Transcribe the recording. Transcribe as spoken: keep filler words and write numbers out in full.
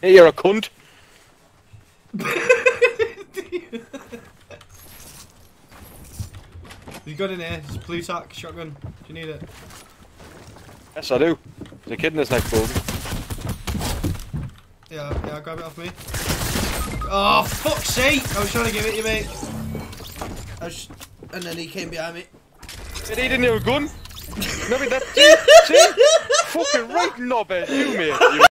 Hey, you're a cunt. You got in here? It's a police hack shotgun. Do you need it? Yes, I do. There's a kid in this next building. Yeah, yeah, grab it off me. Oh, fuck's sake! I was trying to give it you, mate. I was, and then he came behind me. But he didn't have a gun. Maybe that. See? See? Fucking right knobhead, you mate. You